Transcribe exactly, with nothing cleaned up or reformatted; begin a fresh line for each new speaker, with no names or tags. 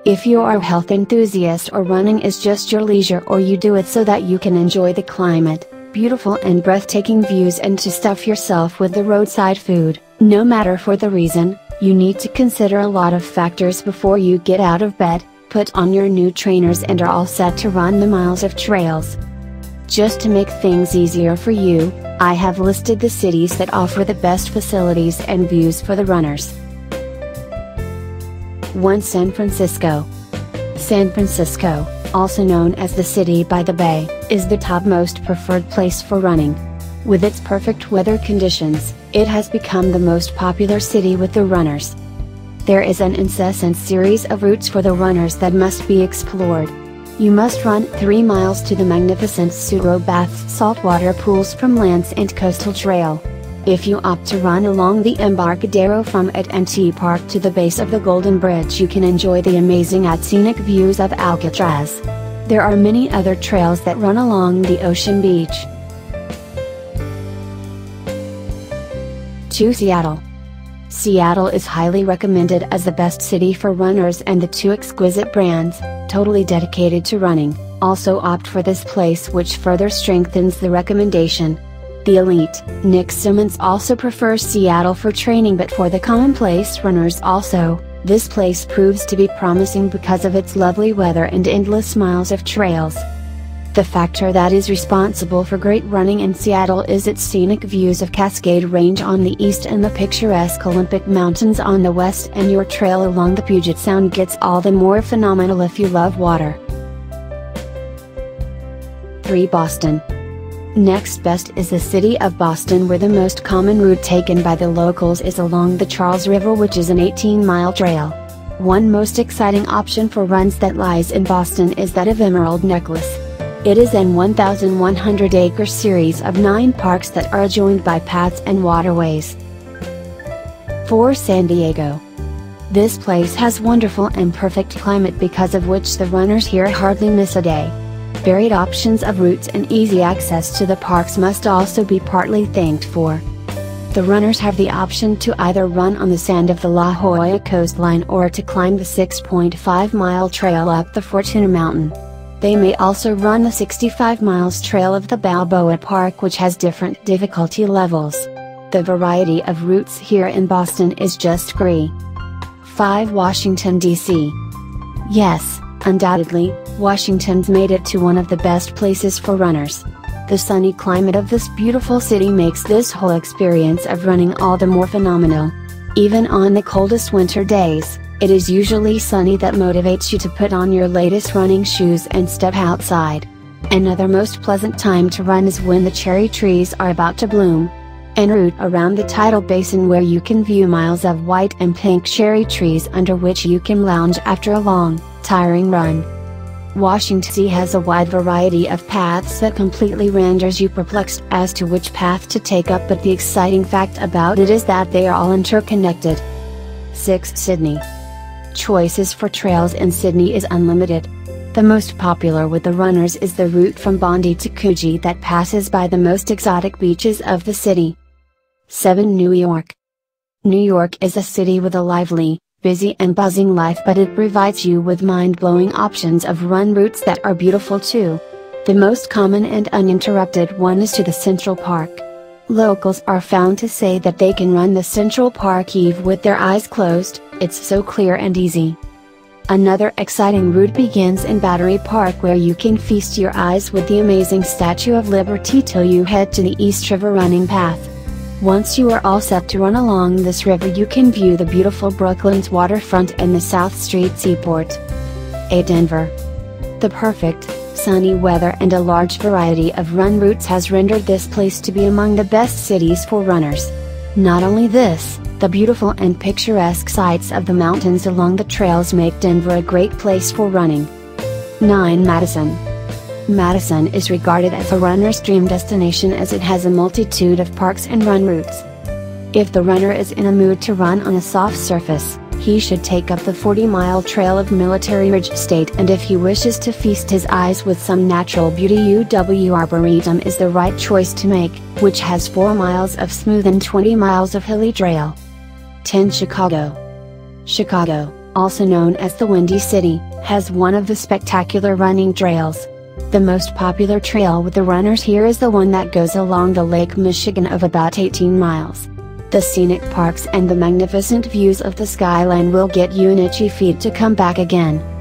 If you are a health enthusiast or running is just your leisure, or you do it so that you can enjoy the climate, beautiful and breathtaking views and to stuff yourself with the roadside food, no matter for the reason, you need to consider a lot of factors before you get out of bed, put on your new trainers and are all set to run the miles of trails. Just to make things easier for you, I have listed the cities that offer the best facilities and views for the runners. one San Francisco. San Francisco, also known as the City by the Bay, is the top most preferred place for running. With its perfect weather conditions, it has become the most popular city with the runners. There is an incessant series of routes for the runners that must be explored. You must run three miles to the magnificent Sutro Baths saltwater pools from Lance and Coastal Trail. If you opt to run along the Embarcadero from A T and T Park to the base of the Golden Bridge, you can enjoy the amazing and scenic views of Alcatraz. There are many other trails that run along the ocean beach. two Seattle. Seattle is highly recommended as the best city for runners, and the two exquisite brands, totally dedicated to running, also opt for this place, which further strengthens the recommendation. The elite, Nick Symmonds, also prefers Seattle for training, but for the commonplace runners also, this place proves to be promising because of its lovely weather and endless miles of trails. The factor that is responsible for great running in Seattle is its scenic views of Cascade Range on the east and the picturesque Olympic Mountains on the west, and your trail along the Puget Sound gets all the more phenomenal if you love water. three Boston. Next best is the city of Boston, where the most common route taken by the locals is along the Charles River, which is an eighteen mile trail. One most exciting option for runs that lies in Boston is that of Emerald Necklace. It is an one thousand one hundred acre series of nine parks that are joined by paths and waterways. four San Diego. This place has wonderful and perfect climate, because of which the runners here hardly miss a day. Varied options of routes and easy access to the parks must also be partly thanked for. The runners have the option to either run on the sand of the La Jolla coastline or to climb the six point five mile trail up the Fortuna Mountain. They may also run the sixty-five miles trail of the Balboa Park, which has different difficulty levels. The variety of routes here in Boston is just great. five Washington, D C. Yes, undoubtedly, Washington's made it to one of the best places for runners. The sunny climate of this beautiful city makes this whole experience of running all the more phenomenal. Even on the coldest winter days, it is usually sunny that motivates you to put on your latest running shoes and step outside. Another most pleasant time to run is when the cherry trees are about to bloom. En route around the tidal basin, where you can view miles of white and pink cherry trees under which you can lounge after a long, tiring run. Washington D C has a wide variety of paths that completely renders you perplexed as to which path to take up, but the exciting fact about it is that they are all interconnected. six Sydney. Choices for trails in Sydney is unlimited. The most popular with the runners is the route from Bondi to Coogee that passes by the most exotic beaches of the city. seven New York. New York is a city with a lively, busy and buzzing life, but it provides you with mind-blowing options of run routes that are beautiful too. The most common and uninterrupted one is to the Central Park. Locals are found to say that they can run the Central Park Eve with their eyes closed, it's so clear and easy. Another exciting route begins in Battery Park, where you can feast your eyes with the amazing Statue of Liberty till you head to the East River running path. Once you are all set to run along this river, you can view the beautiful Brooklyn's waterfront and the South Street Seaport. eight Denver. The perfect, sunny weather and a large variety of run routes has rendered this place to be among the best cities for runners. Not only this, the beautiful and picturesque sights of the mountains along the trails make Denver a great place for running. nine Madison. Madison is regarded as a runner's dream destination, as it has a multitude of parks and run routes. If the runner is in a mood to run on a soft surface, he should take up the forty mile trail of Military Ridge State, and if he wishes to feast his eyes with some natural beauty, U W Arboretum is the right choice to make, which has four miles of smooth and twenty miles of hilly trail. ten Chicago. Chicago, also known as the Windy City, has one of the spectacular running trails. The most popular trail with the runners here is the one that goes along the Lake Michigan of about eighteen miles. The scenic parks and the magnificent views of the skyline will get you an itchy feet to come back again.